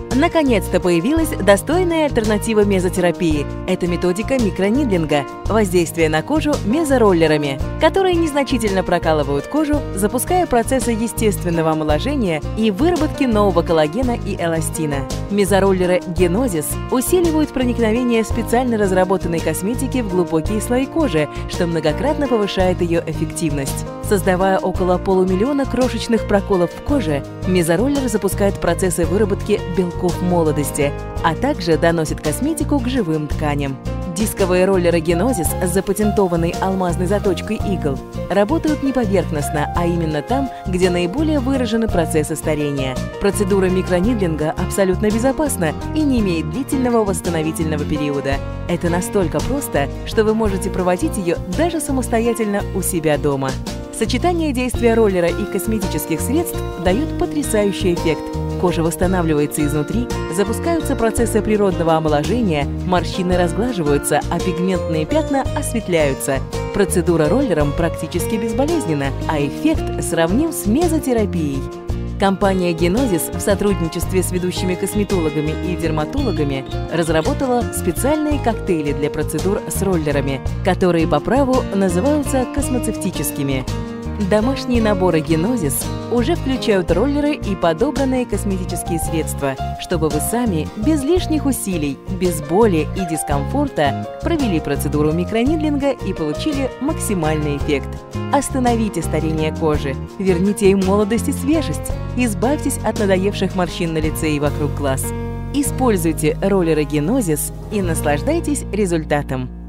Наконец-то появилась достойная альтернатива мезотерапии. Это методика микронидлинга, воздействие на кожу мезороллерами, которые незначительно прокалывают кожу, запуская процессы естественного омоложения и выработки нового коллагена и эластина. Мезороллеры Genosys усиливают проникновение специально разработанной косметики в глубокие слои кожи, что многократно повышает ее эффективность. Создавая около полумиллиона крошечных проколов в коже, мезороллер запускает процессы выработки белков молодости, а также доносит косметику к живым тканям. Дисковые роллеры Genosys с запатентованной алмазной заточкой игл работают не поверхностно, а именно там, где наиболее выражены процессы старения. Процедура микронидлинга абсолютно безопасна и не имеет длительного восстановительного периода. Это настолько просто, что вы можете проводить ее даже самостоятельно у себя дома. Сочетание действия роллера и косметических средств дает потрясающий эффект. Кожа восстанавливается изнутри, запускаются процессы природного омоложения, морщины разглаживаются, а пигментные пятна осветляются. Процедура роллером практически безболезненна, а эффект сравним с мезотерапией. Компания Genosys в сотрудничестве с ведущими косметологами и дерматологами разработала специальные коктейли для процедур с роллерами, которые по праву называются космоцевтическими. Домашние наборы Genosys уже включают роллеры и подобранные косметические средства, чтобы вы сами, без лишних усилий, без боли и дискомфорта провели процедуру микронидлинга и получили максимальный эффект. Остановите старение кожи, верните ей молодость и свежесть, избавьтесь от надоевших морщин на лице и вокруг глаз. Используйте роллеры Genosys и наслаждайтесь результатом.